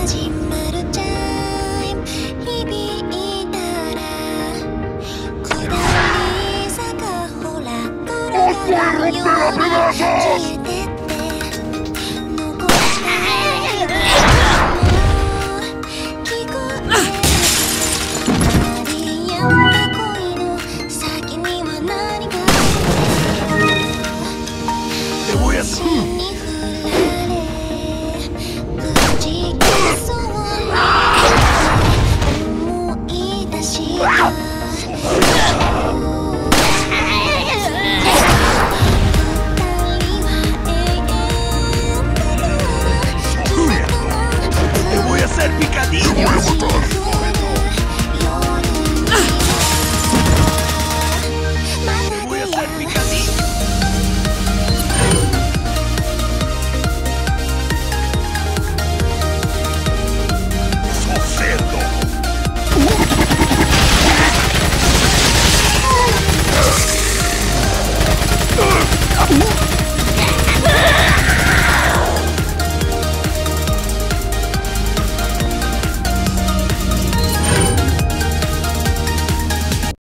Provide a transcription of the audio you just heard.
始まるチャイム響いたら下り坂ほら転がるように消えてって残したい聞こえる鳴りやんだ恋の先には何かある。